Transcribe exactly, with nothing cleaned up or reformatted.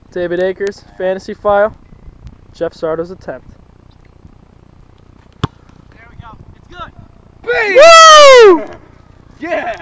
David Akers, fantasy file. Jeff Sardo's attempt. There we go. It's good. Woo! Yeah!